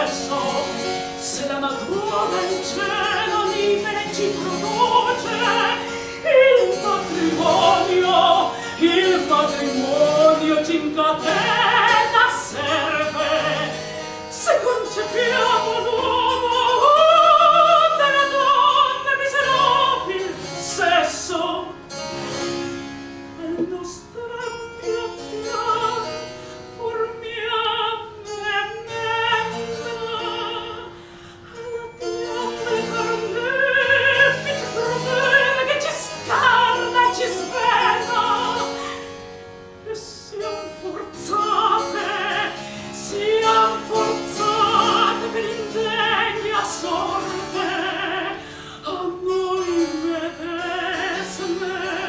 stesso, se la natura del cielo libere ci produce il matrimonio ci incatena serve, se concepiamo l'uomo della donna miserabile sesso, e il nostro ampio piano formiamo e membra alla fiamme carnefice crudele che ci scarna e ci svena, e siam forzate per indegna sorte a noi medesime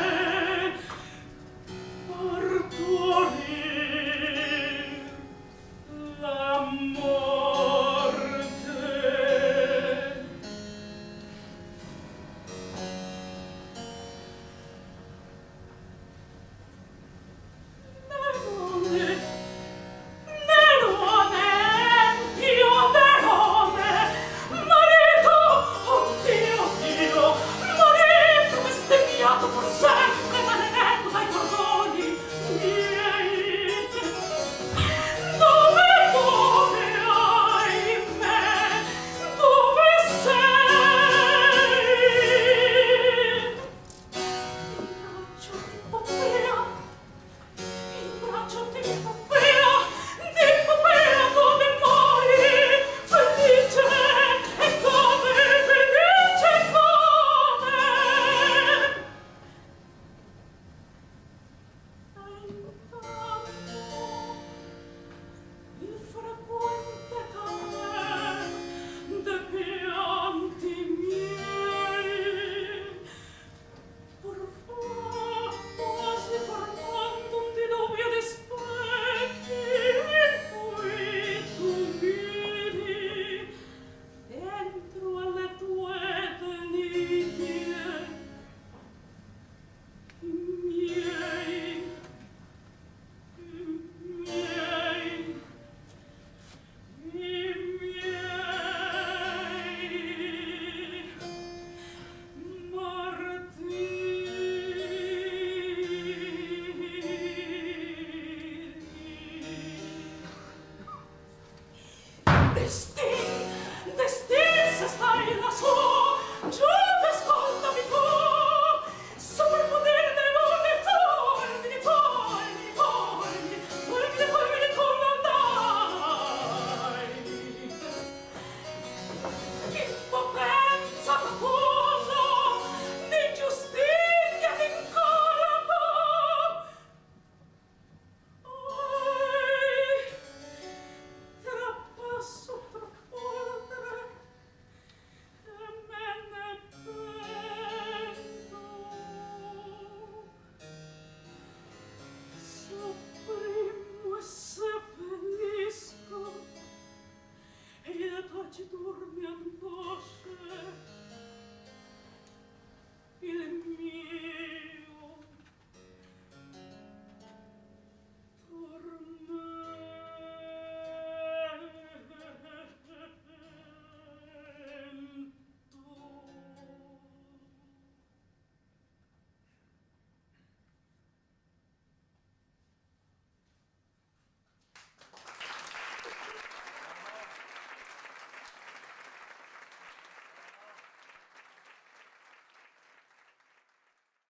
partorir la morte. Nerone, Pio Nerone, marito, oh Dio, marito bestemmiato por sempre, maledetto dai cordoni miei. Dove, ahimè, dove sei? In braccio di Poppea, dove mori, felice, e come, felice, e come. E intanto il frequente camer de pianti miei quasi formando un diluvio di specchi in cui tu vidi dentro alle tue delizie i miei martiri. Vestiti